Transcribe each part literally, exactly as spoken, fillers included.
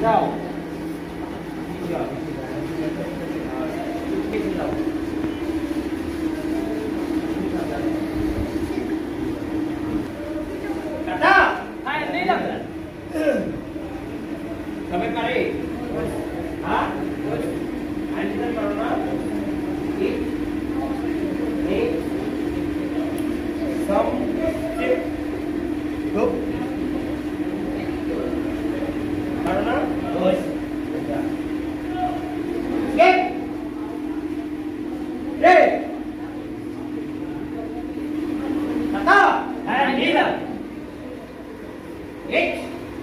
Rau. Rồi. Cái gì đâu? Kata, hai ini dah. Sampai kali. Hah? Ini kan corona. Ini. Ini. Some chip. Group. Corona. Dos. Get. Ready. Kata, hai ini dah. Eight.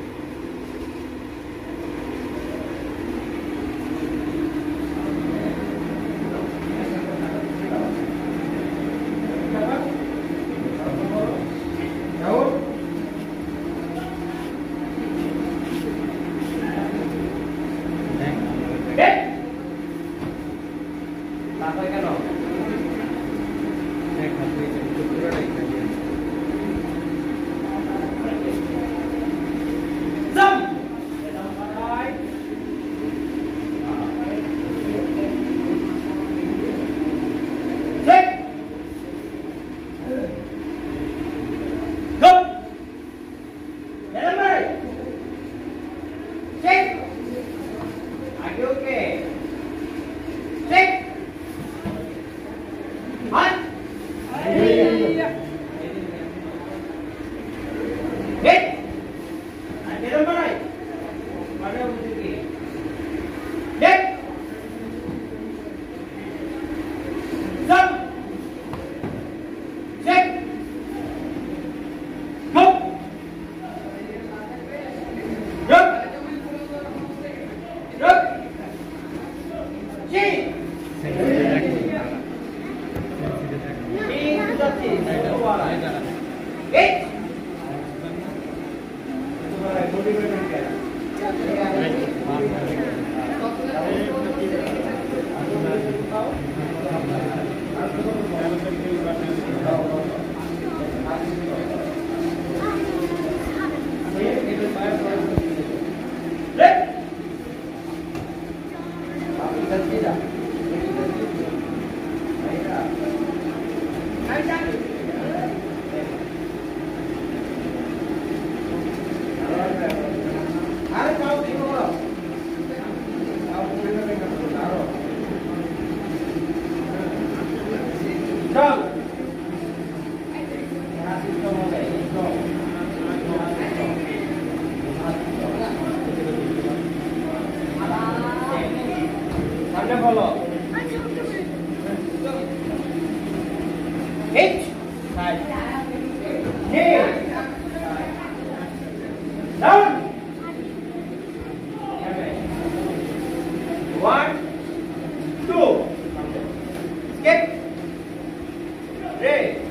Hit. Knee. Down. One, two. Skip. Three.